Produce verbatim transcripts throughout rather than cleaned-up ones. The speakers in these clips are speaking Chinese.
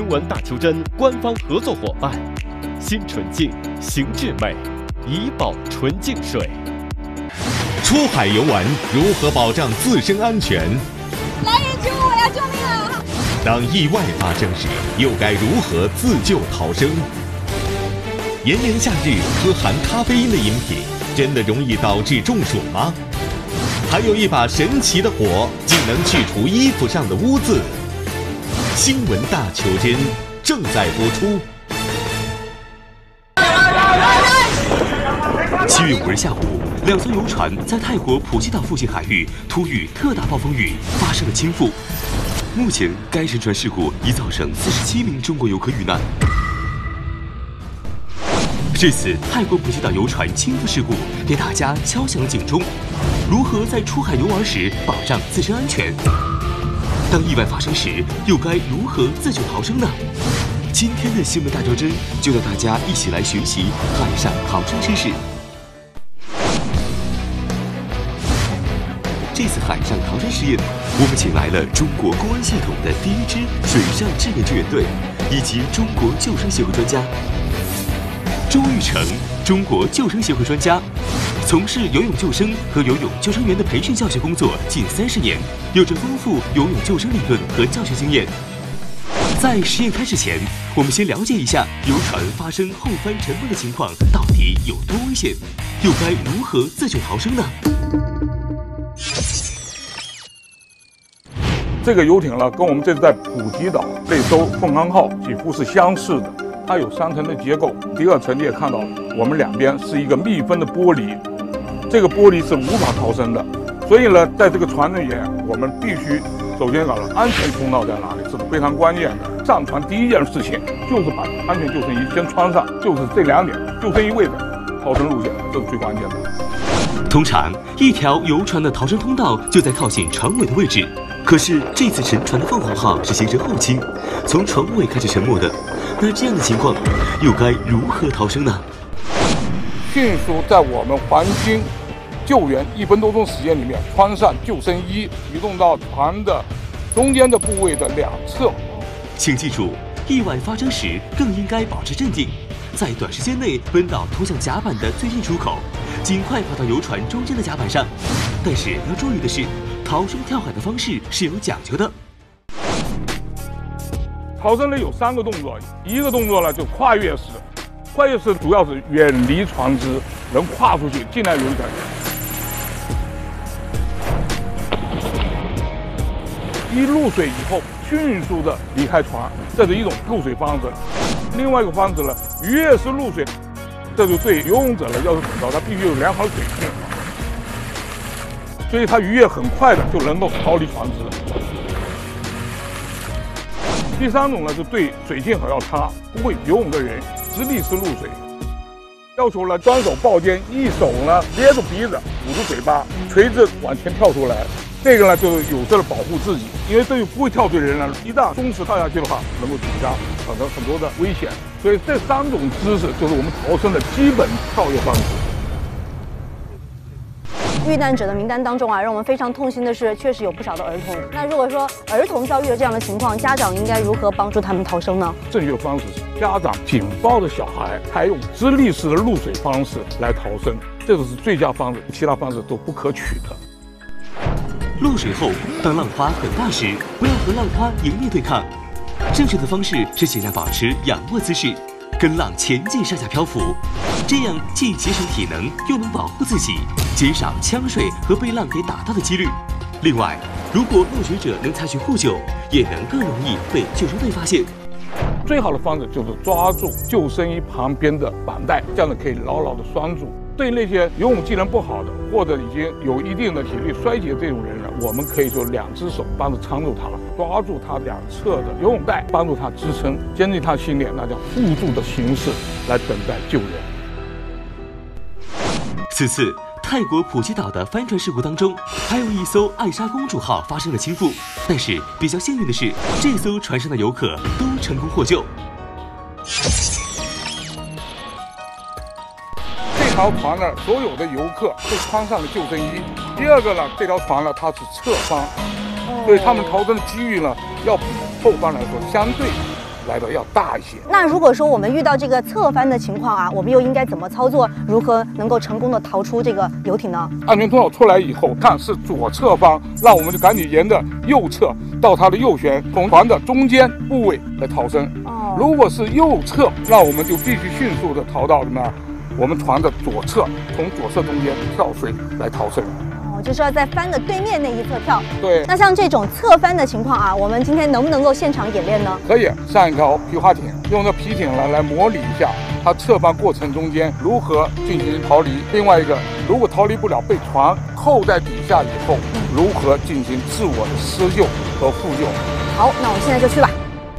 新闻大求真官方合作伙伴，新纯净形至美，怡宝纯净水。 出海游玩如何保障自身安全？ 来人救我呀！救命啊！ 当意外发生时，又该如何自救逃生？炎炎夏日喝含咖啡因的饮品，真的容易导致中暑吗？还有一把神奇的火，竟能去除衣服上的污渍。新闻大求真正在播出。七月五日下午，两艘游船在泰国普吉岛附近海域突遇特大暴风雨，发生了倾覆。目前，该沉船事故已造成四十七名中国游客遇难。这次泰国普吉岛游船倾覆事故给大家敲响了警钟：如何在出海游玩时保障自身安全？当意外发生时，又该如何自救逃生呢？今天的新闻大招真就让大家一起来学习海上逃生知识。这次海上逃生实验，我们请来了中国公安系统的第一支水上志愿救援队，以及中国救生协会专家。周玉成，中国救生协会专家，从事游泳救生和游泳救生员的培训教学工作近三十年，有着丰富游泳救生理论和教学经验。在实验开始前，我们先了解一下游船发生后翻沉没的情况到底有多危险，又该如何自救逃生呢？ 这个游艇呢，跟我们这次在普吉岛这艘凤凰号几乎是相似的。它有三层的结构，第二层你也看到，我们两边是一个密封的玻璃，这个玻璃是无法逃生的。所以呢，在这个船里面，我们必须首先搞了安全通道在哪里，这是非常关键的。上船第一件事情就是把安全救生衣先穿上，就是这两点，救生衣位置、逃生路线，这是最关键的。 通常，一条游船的逃生通道就在靠近船尾的位置。可是这次沉船的凤凰号是形成后倾，从船尾开始沉没的。那这样的情况，又该如何逃生呢？ 迅速在我们环境救援一分多钟时间里面，穿上救生衣，移动到船的中间的部位的两侧。 请记住，意外发生时更应该保持镇定，在短时间内奔到通向甲板的最近出口，尽快跑到游船中间的甲板上。但是要注意的是，逃生跳海的方式是有讲究的。 逃生呢有三个动作，一个动作呢就跨越式，跨越式主要是远离船只，能跨出去，尽量有一点。一入水以后，迅速的离开船，这是一种入水方式。另外一个方式呢，越是入水，这就对游泳者呢要求很高，他必须有良好的水性。所以它鱼跃很快的就能够逃离船只。第三种呢，是对水性很要差，不会游泳的人直立式入水，要求呢双手抱肩，一手呢捏住鼻子，捂住嘴巴，垂直往前跳出来。这个呢就是有效的保护自己，因为对于不会跳水的人呢，一旦松弛跳下去的话，能够抵消产生很多的危险。所以这三种姿势就是我们逃生的基本跳跃方式。 遇难者的名单当中啊，让我们非常痛心的是，确实有不少的儿童。那如果说儿童遭遇了这样的情况，家长应该如何帮助他们逃生呢？ 正确的方式是家长紧抱着小孩，采用直立式的入水方式来逃生，这个是最佳方式，其他方式都不可取的。 落水后，当浪花很大时，不要和浪花迎面对抗。正确的方式是尽量保持仰卧姿势，跟浪前进上下漂浮，这样既节省体能，又能保护自己，减少呛水和被浪给打到的几率。另外，如果落水者能采取互救，也能更容易被救生队发现。 最好的方式就是抓住救生衣旁边的绑带，这样子可以牢牢的拴住。对那些游泳技能不好的，或者已经有一定的体力衰竭这种人呢，我们可以说两只手帮着搀住他，抓住他两侧的游泳带，帮助他支撑，建立他心里那叫互助的形式来等待救援。 此次泰国普吉岛的帆船事故当中，还有一艘爱莎公主号发生了倾覆，但是比较幸运的是，这艘船上的游客都成功获救。 这条船呢，所有的游客都穿上了救生衣。第二个呢，这条船呢它是侧方，所以他们逃生的机遇呢要比后方来说相对来的要大一些。 那如果说我们遇到这个侧翻的情况啊，我们又应该怎么操作？如何能够成功的逃出这个游艇呢？ 安全通道出来以后，看是左侧方，那我们就赶紧沿着右侧到它的右舷，从船的中间部位来逃生。 哦， 如果是右侧，那我们就必须迅速的逃到什么？我们船的左侧，从左侧中间跳水来逃生。 哦，就是要在帆的对面那一侧跳。 对。 那像这种侧翻的情况啊，我们今天能不能够现场演练呢？ 可以上一条皮划艇，用这皮艇来来模拟一下它侧翻过程中间如何进行逃离。另外一个，如果逃离不了，被船扣在底下以后，如何进行自我的施救和复救。 好，那我们现在就去吧。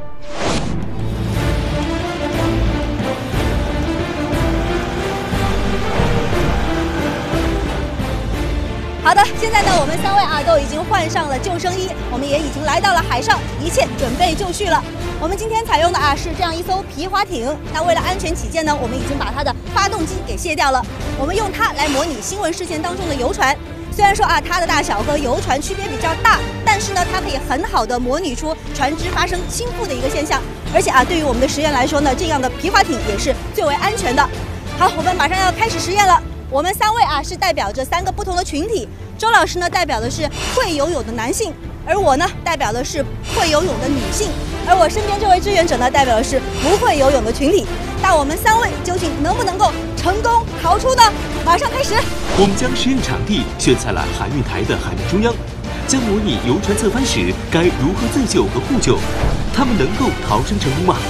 好的，现在呢，我们三位啊都已经换上了救生衣，我们也已经来到了海上，一切准备就绪了。我们今天采用的啊是这样一艘皮划艇，那为了安全起见呢，我们已经把它的发动机给卸掉了，我们用它来模拟新闻事件当中的游船。虽然说啊它的大小和游船区别比较大，但是呢它可以很好的模拟出船只发生倾覆的一个现象，而且啊对于我们的实验来说呢，这样的皮划艇也是最为安全的。好，我们马上要开始实验了。我们三位啊是代表着三个不同的群体，周老师呢代表的是会游泳的男性，而我呢代表的是会游泳的女性，而我身边这位志愿者呢代表的是不会游泳的群体。那我们三位究竟能不能够成功逃出呢？马上开始。 我们将实验场地选在了海运台的海面中央，将模拟游船侧翻时该如何自救和互救，他们能够逃生成功吗？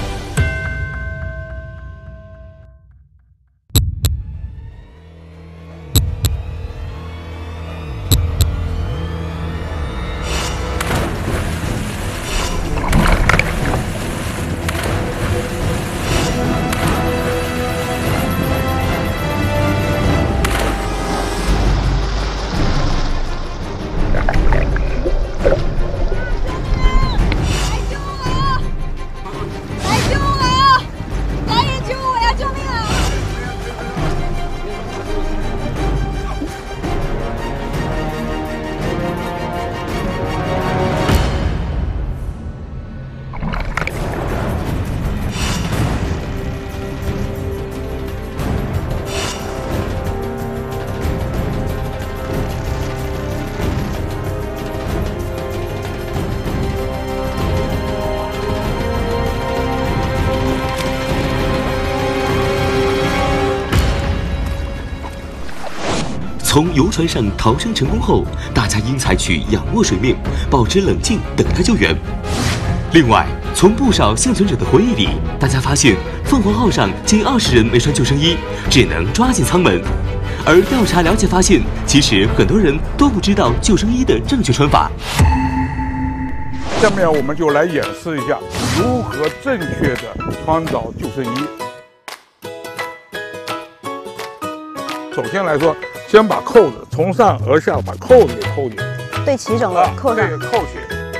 从游船上逃生成功后，大家应采取仰卧水面，保持冷静，等待救援。另外，从不少幸存者的回忆里，大家发现凤凰号上近二十人没穿救生衣，只能抓紧舱门。而调查了解发现，其实很多人都不知道救生衣的正确穿法。 下面我们就来演示一下如何正确的穿着救生衣。首先来说，先把扣子从上而下把扣子给扣紧， 对齐整了，扣上， 对，扣起。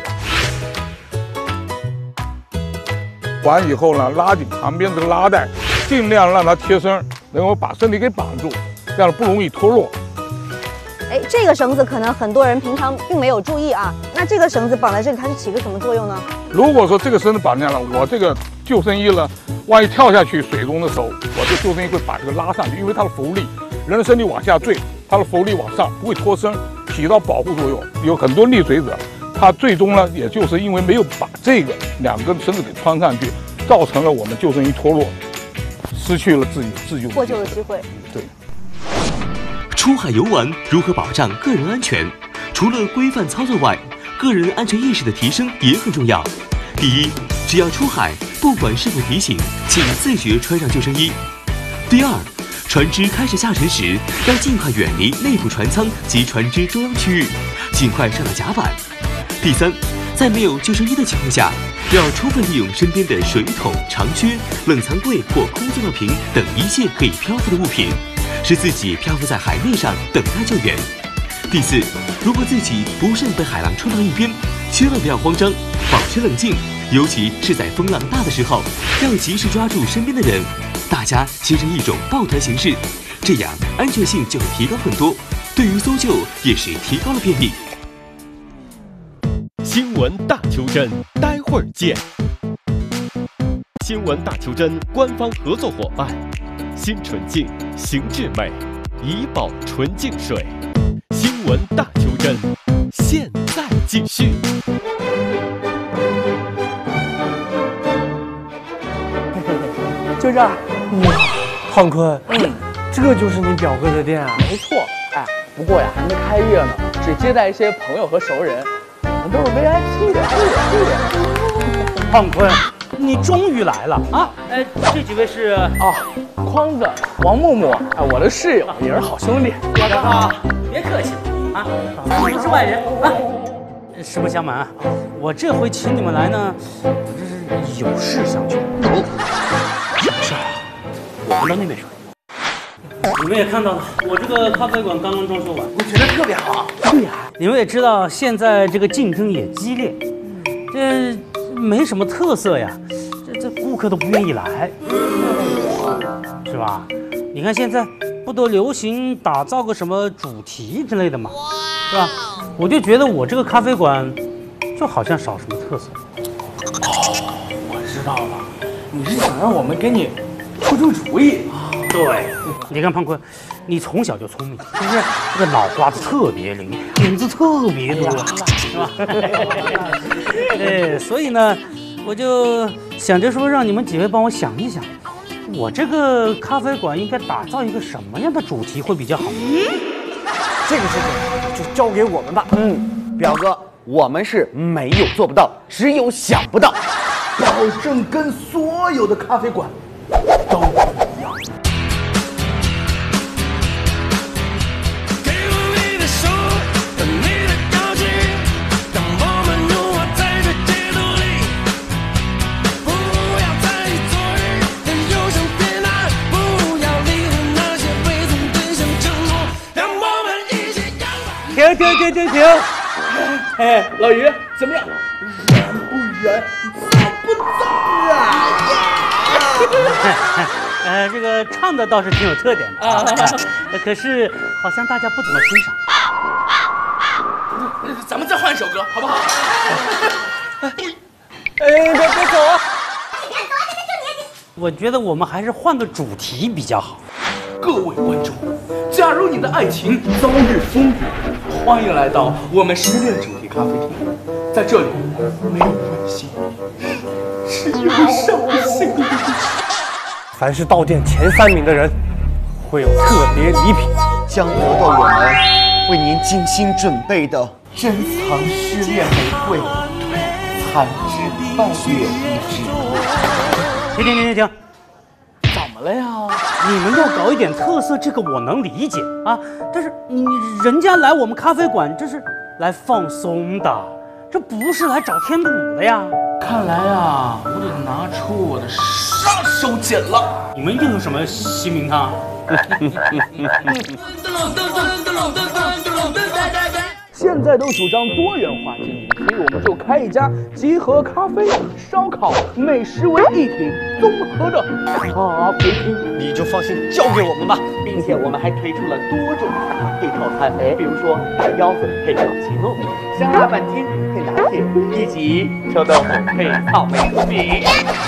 完以后呢，拉紧旁边的拉带，尽量让它贴身，能够把身体给绑住，这样不容易脱落。 哎，这个绳子可能很多人平常并没有注意啊。那这个绳子绑在这里，它是起个什么作用呢？如果说这个绳子绑上了，我这个救生衣呢，万一跳下去水中的时候，我这救生衣会把这个拉上去，因为它的浮力。人的身体往下坠，它的浮力往上，不会脱身，起到保护作用。有很多溺水者，他最终呢，也就是因为没有把这个两根绳子给穿上去，造成了我们救生衣脱落，失去了自己自救获救的机会。 对。 出海游玩如何保障个人安全？除了规范操作外，个人安全意识的提升也很重要。第一，只要出海，不管是否提醒，请自觉穿上救生衣。第二，船只开始下沉时，要尽快远离内部船舱及船只中央区域，尽快上到甲板。第三，在没有救生衣的情况下，要充分利用身边的水桶、长靴、冷藏柜或空塑料瓶等一切可以漂浮的物品，使自己漂浮在海面上等待救援。第四，如果自己不慎被海浪冲到一边，千万不要慌张，保持冷静，尤其是在风浪大的时候，要及时抓住身边的人。大家形成一种抱团形式，这样安全性就会提高很多，对于搜救也是提高了便利。 新闻大求真，待会儿见。 新闻大求真官方合作伙伴，新纯净，形至美，怡宝纯净水。新闻大求真，现在继续。 就这儿。哇，胖坤，嗯，这就是你表哥的店啊？ 没错。哎，不过呀，还没开业呢，只接待一些朋友和熟人，我们都是 V I P 的。 胖坤，你终于来了啊！哎，这几位是啊，匡子、王木木，哎，我的室友，也是好兄弟。 表哥好，别客气啊，我们是外人啊。实不相瞒，我这回请你们来呢，我这是有事相求。什么事啊？我们到那边说。你们也看到了，我这个咖啡馆刚刚装修完，我觉得特别好。对呀，你们也知道，现在这个竞争也激烈，这没什么特色呀，这这顾客都不愿意来，是吧？你看现在不都流行打造个什么主题之类的嘛，是吧？我就觉得我这个咖啡馆就好像少什么特色。 哦，我知道了，你是想让我们给你出出主意。 对，你看胖坤，你从小就聪明，是不是？这个脑瓜子特别灵，点子特别多，是吧？对，所以呢，我就想着说，让你们几位帮我想一想，我这个咖啡馆应该打造一个什么样的主题会比较好？ 这个事情就交给我们吧。嗯，表哥，我们是没有做不到，只有想不到，保证跟所有的咖啡馆都不一样。 停停停停停！ 哎，老于怎么样？ 燃不燃，造不造啊？ 呃，这个唱的倒是挺有特点的啊，可是好像大家不怎么欣赏。 咱们再换一首歌，好不好？ 哎，别别走啊！ 我觉得我们还是换个主题比较好。 各位观众，假如你的爱情遭遇风雨，欢迎来到我们失恋主题咖啡厅，在这里没有温馨，只有伤心。 凡是到店前三名的人，会有特别礼品，将得到我们为您精心准备的珍藏失恋玫瑰，残枝半月一枝。 停停停停停！ 怎么了呀？ 你们要搞一点特色，这个我能理解啊。但是你人家来我们咖啡馆，这是来放松的，这不是来找添堵的呀。 看来啊，我得拿出我的杀手锏了。 你们用什么新名堂？ 现在都主张多元化经营，所以我们就开一家集合咖啡、烧烤、美食为一体综合的咖啡厅。 你就放心交给我们吧，并且我们还推出了多种搭配套餐，哎，比如说大腰子配卡奇诺，香辣板筋配拿铁，以及臭豆腐配草莓酥饼。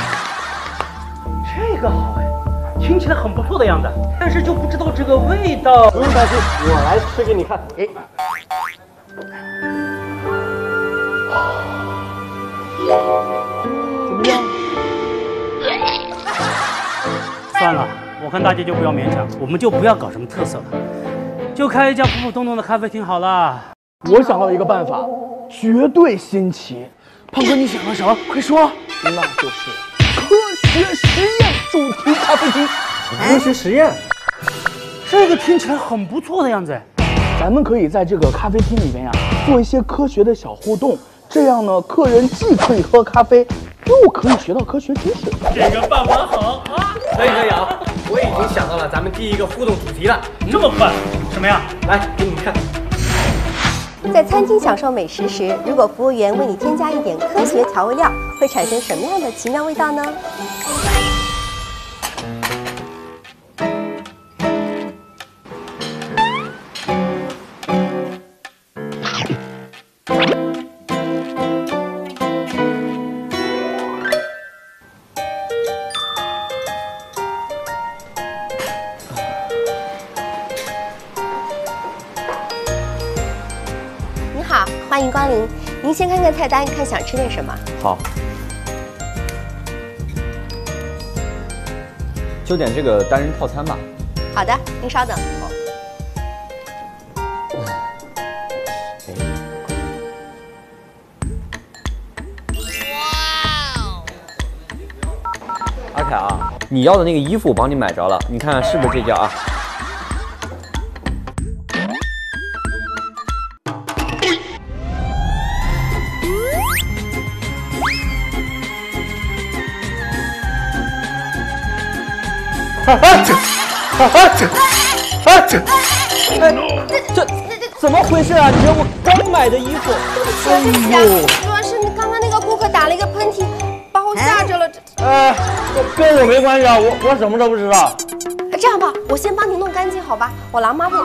这个好哎，听起来很不错的样子，但是就不知道这个味道。 不用担心，我来吃给你看。哎。 怎么样？ 算了，我看大家就不要勉强，我们就不要搞什么特色了，就开一家普普通通的咖啡厅好了。 我想到一个办法，绝对新奇。胖哥，你想到什么？快说！那就是科学实验主题咖啡厅。 科学实验， 这个听起来很不错的样子。 咱们可以在这个咖啡厅里面呀、啊，做一些科学的小互动。这样呢，客人既可以喝咖啡，又可以学到科学知识。 这个办法好啊！ 可以可以啊！我已经想到了咱们第一个互动主题了。 这么快？什么呀？ 来，给你们看。 在餐厅享受美食时，如果服务员为你添加一点科学调味料，会产生什么样的奇妙味道呢？ 迎光临。您先看看菜单，看想吃点什么。 好，就点这个单人套餐吧。 好的，您稍等。 阿凯啊，你要的那个衣服我帮你买着了，你看看是不是这件啊？ 啊这，啊这，啊这， 哎，这怎么回事啊？你这我刚买的衣服。 对不起啊，对不起啊，主要是你刚刚那个顾客打了一个喷嚏，把我吓着了。 哎，跟我没关系啊，我我什么都不知道。 这样吧，我先帮你弄干净，好吧？我拿抹布。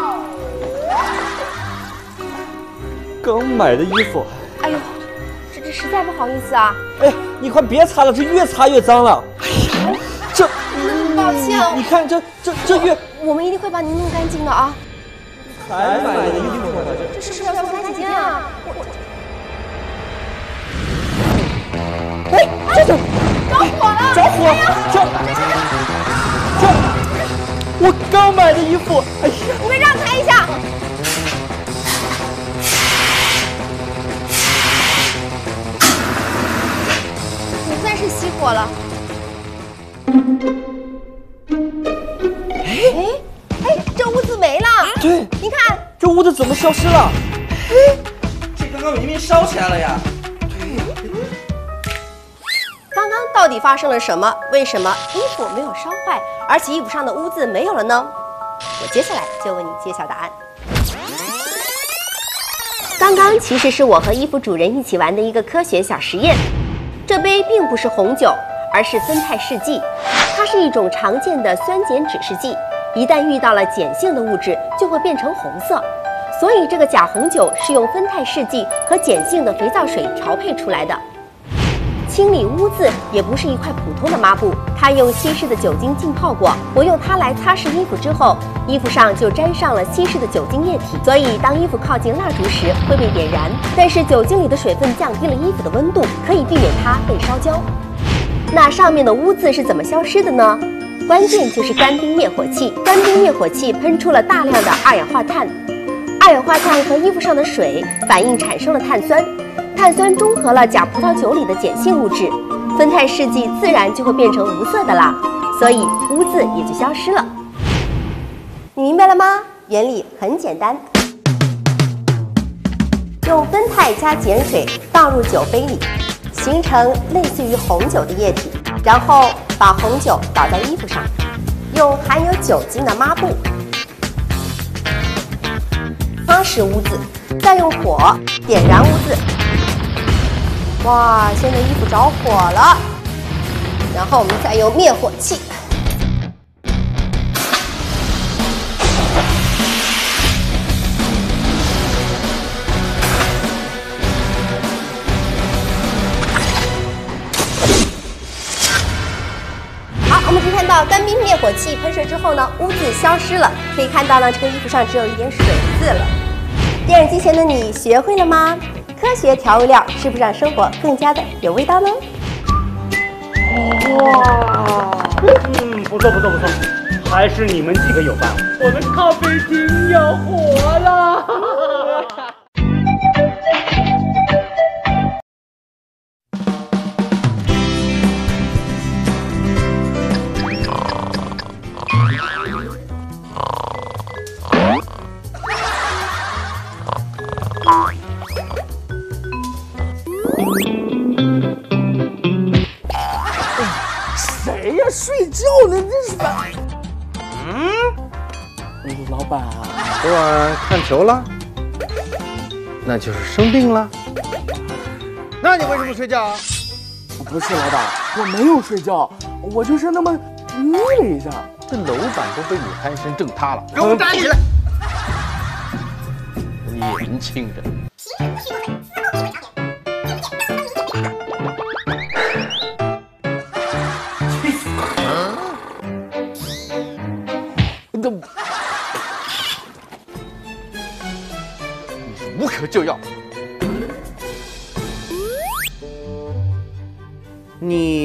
刚买的衣服。 哎呦，这这实在不好意思啊。 哎，你快别擦了，这越擦越脏了。哎呀，这。 抱歉哦， 你看这这这越， 我们一定会把您弄干净的啊。 才买的衣服， 这是不是要送干洗间啊？我，哎，这怎么着火了？ 着火！这这，我刚买的衣服，哎呀！ 你们让开一下。总算是熄火了。哎哎，这屋子没了！ 对， 你看这屋子怎么消失了？ 哎，这刚刚明明烧起来了呀！ 刚刚到底发生了什么？为什么衣服没有烧坏，而且衣服上的污渍没有了呢？我接下来就为你揭晓答案。刚刚其实是我和衣服主人一起玩的一个科学小实验。这杯并不是红酒，而是酚酞试剂，它是一种常见的酸碱指示剂。一旦遇到了碱性的物质，就会变成红色。所以这个假红酒是用酚酞试剂和碱性的肥皂水调配出来的。清理污渍也不是一块普通的抹布，它用稀释的酒精浸泡过。我用它来擦拭衣服之后，衣服上就沾上了稀释的酒精液体，所以当衣服靠近蜡烛时会被点燃。但是酒精里的水分降低了衣服的温度，可以避免它被烧焦。那上面的污渍是怎么消失的呢？关键就是干冰灭火器。干冰灭火器喷出了大量的二氧化碳，二氧化碳和衣服上的水反应产生了碳酸，碳酸中和了假葡萄酒里的碱性物质，酚酞试剂自然就会变成无色的啦，所以污渍也就消失了。你明白了吗？原理很简单，用酚酞加碱水倒入酒杯里，形成类似于红酒的液体，然后把红酒倒在衣服上，用含有酒精的抹布擦拭污渍，再用火点燃污渍。哇，现在衣服着火了，然后我们再用灭火器。好，我们可以看到干冰灭火器喷射之后呢，污渍消失了。可以看到呢，这个衣服上只有一点水渍了。电视机前的你学会了吗？科学调味料是不是让生活更加的有味道呢？ 哇，嗯，不错不错不错，还是你们几个有办法，我的咖啡厅要火了。 谁呀？睡觉呢？这是吧？嗯，老板啊， 昨晚看球了，那就是生病了。那你为什么睡觉啊？ 不是老板，我没有睡觉，我就是那么眯了一下。 这楼板都被你鼾声震塌了，给我站起来！年轻人。 都， 你是无可救药。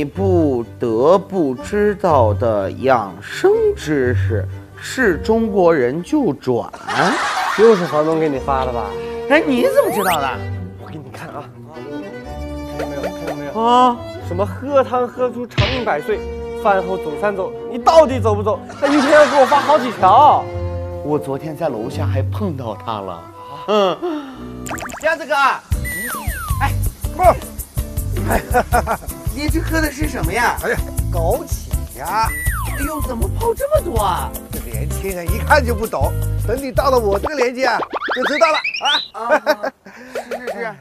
不得不知道的养生知识，是中国人就转。 又是房东给你发的吧？ 哎，你怎么知道的？ 我给你看啊，看到没有？看到没有？啊，什么喝汤喝出长命百岁，饭后走三走，你到底走不走？他一天要给我发好几条。 我昨天在楼下还碰到他了。嗯，鸭子哥，哎，不，哎，你这喝的是什么呀？ 哎呀，枸杞呀！ 哎呦，怎么泡这么多啊？ 这年轻人一看就不懂，等你到了我这个年纪啊，就知道了啊。 啊是是是。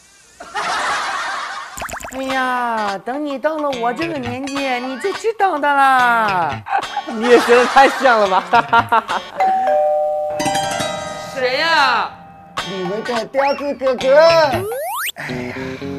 哎呀，等你到了我这个年纪，你就知道的啦。 你也学得太像了吧？ 谁呀？ 你们的雕子哥哥。哎呀，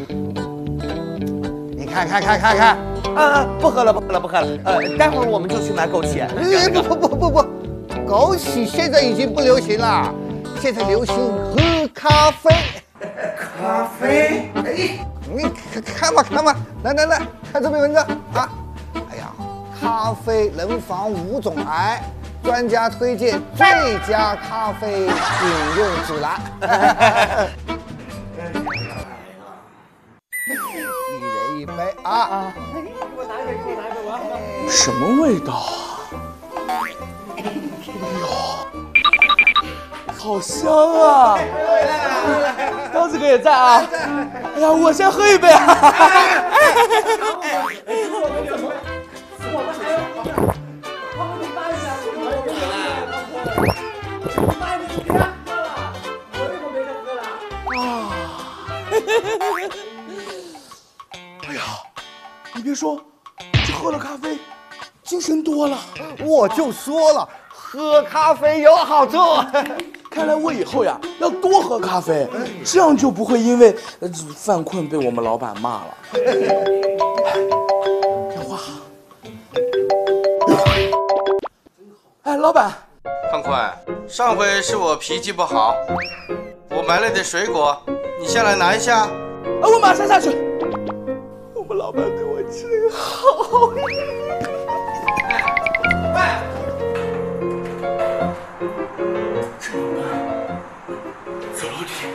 你看看看看看。 啊，不喝了，不喝了，不喝了。呃，待会儿我们就去买枸杞。 哎，不不不不不，枸杞现在已经不流行了，现在流行喝咖啡。 咖啡？ 哎，你看看吧看吧，来来来，看这篇文章啊。哎呀，咖啡能防五种癌，专家推荐最佳咖啡饮用指南。一人一杯啊啊！ 给我拿一个，给我拿一个，我要喝。 什么味道啊？哎呦，好香啊！刀子哥也在啊！哎呀，我先喝一杯啊！哎呀，你别说，这喝了咖啡，精神多了。 我就说了，喝咖啡有好处。 看来我以后呀要多喝咖啡，这样就不会因为呃犯困被我们老板骂了。电话。哎，老板。 胖宽，上回是我脾气不好，我买了点水果，你下来拿一下。 啊，我马上下去。我们老板对我真好。 哎， 这么慢，走一点。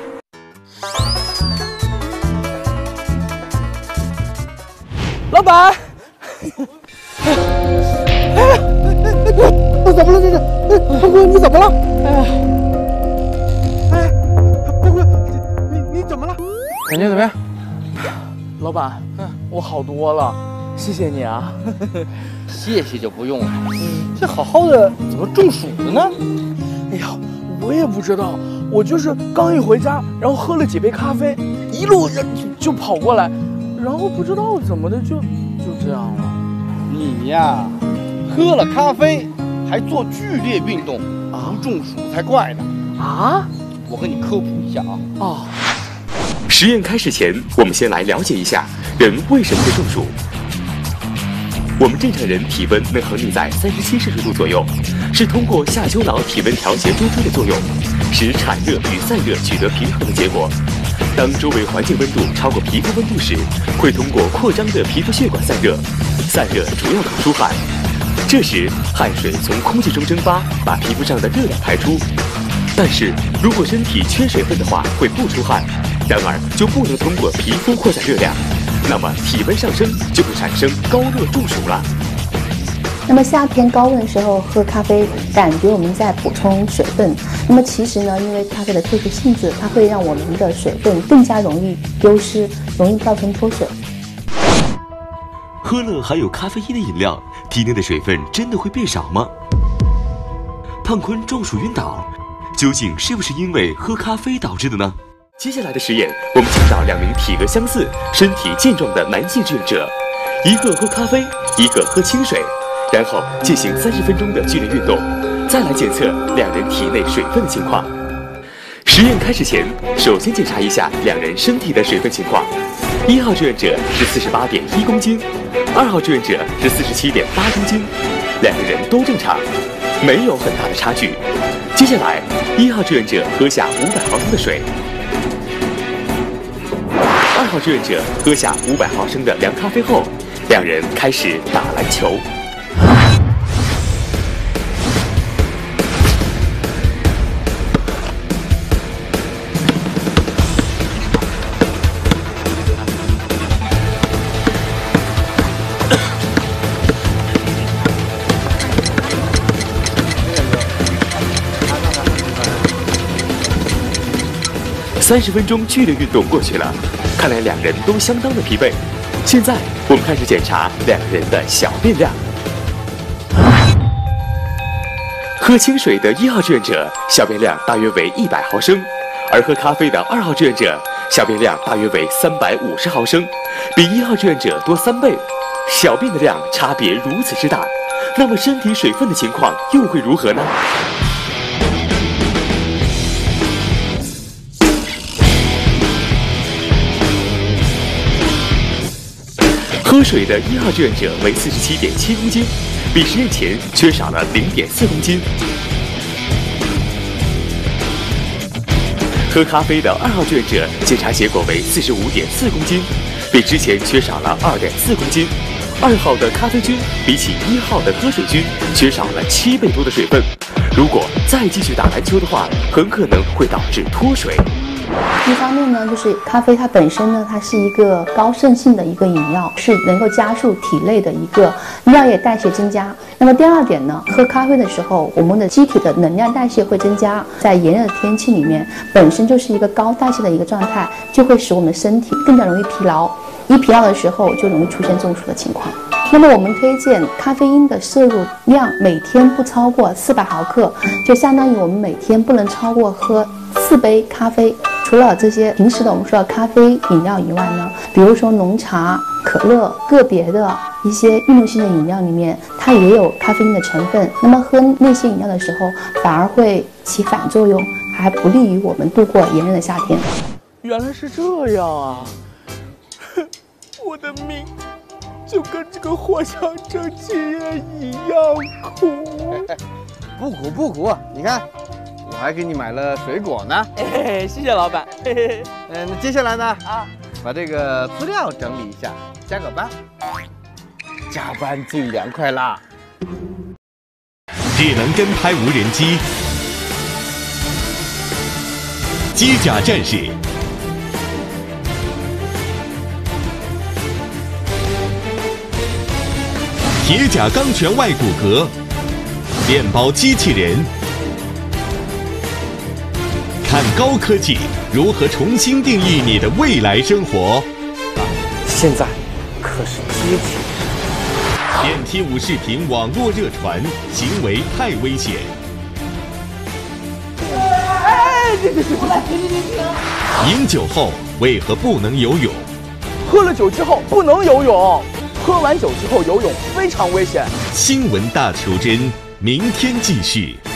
老板。 我怎么了？这是，胖哥，你怎么了？哎，哎，胖哥，你你怎么了？ 感觉怎么样？ 老板，我好多了，谢谢你啊。 谢谢就不用了。这好好的怎么中暑了呢？ 哎呀，我也不知道，我就是刚一回家，然后喝了几杯咖啡，一路就就跑过来，然后不知道怎么的就就这样了。 你呀，喝了咖啡还做剧烈运动，不中暑才怪呢。 啊？ 我跟你科普一下啊。 哦。 实验开始前，我们先来了解一下人为什么会中暑。我们正常人体温能恒定在三十七摄氏度左右，是通过下丘脑体温调节中枢的作用，使产热与散热取得平衡的结果。当周围环境温度超过皮肤温度时，会通过扩张的皮肤血管散热，散热主要靠出汗。这时，汗水从空气中蒸发，把皮肤上的热量排出。但是如果身体缺水分的话，会不出汗，然而就不能通过皮肤扩散热量，那么体温上升就会产生高热中暑了。 那么夏天高温的时候喝咖啡，感觉我们在补充水分。那么其实呢，因为咖啡的特殊性质，它会让我们的水分更加容易丢失，容易造成脱水。 喝了含有咖啡因的饮料，体内的水分真的会变少吗？胖坤中暑晕倒，究竟是不是因为喝咖啡导致的呢？接下来的实验，我们请找两名体格相似、身体健壮的男性志愿者，一个喝咖啡，一个喝清水，然后进行三十分钟的剧烈运动，再来检测两人体内水分的情况。实验开始前，首先检查一下两人身体的水分情况。一号志愿者是四十八点一公斤，二号志愿者是四十七点八公斤，两个人都正常，没有很大的差距。接下来，一号志愿者喝下五百毫升的水，二号志愿者喝下五百毫升的凉咖啡后， 两人开始打篮球。三十分钟剧烈运动过去了，看来两人都相当的疲惫。现在我们开始检查两人的小便量。喝清水的一号志愿者小便量大约为一百毫升，而喝咖啡的二号志愿者小便量大约为三百五十毫升，比一号志愿者多三倍。小便的量差别如此之大，那么身体水分的情况又会如何呢？喝水的一号志愿者为四十七点七公斤，比实验前缺少了零点四公斤。喝咖啡的二号志愿者检查结果为四十五点四公斤，比之前缺少了二点四公斤。二号的咖啡菌比起一号的喝水菌缺少了七倍多的水分。如果再继续打篮球的话，很可能会导致脱水。 一方面呢，就是咖啡它本身呢，它是一个高渗性的一个饮料，是能够加速体内的一个尿液代谢增加。那么第二点呢，喝咖啡的时候，我们的机体的能量代谢会增加，在炎热的天气里面，本身就是一个高代谢的一个状态，就会使我们的身体更加容易疲劳。一疲劳的时候，就容易出现中暑的情况。那么我们推荐咖啡因的摄入量每天不超过四百毫克，就相当于我们每天不能超过喝四杯咖啡。除了这些平时的我们说的咖啡饮料以外呢，比如说浓茶、可乐，个别的一些运动性的饮料里面，它也有咖啡因的成分。那么喝那些饮料的时候，反而会起反作用，还不利于我们度过炎热的夏天。 原来是这样啊！我的命就跟这个藿香正气液一样苦。 不苦不苦，你看。我还给你买了水果呢， 哎，谢谢老板。嘿嘿， 嗯，那接下来呢？啊，把这个资料整理一下，加个班。加班最凉快啦！ 智能跟拍无人机，机甲战士，铁甲钢拳外骨骼，面包机器人。看高科技如何重新定义你的未来生活。 现在可是机器人。 电梯舞视频网络热传，行为太危险。 哎，停停停停停停！ 饮酒后为何不能游泳？ 喝了酒之后不能游泳，喝完酒之后游泳非常危险。 新闻大求真，明天继续。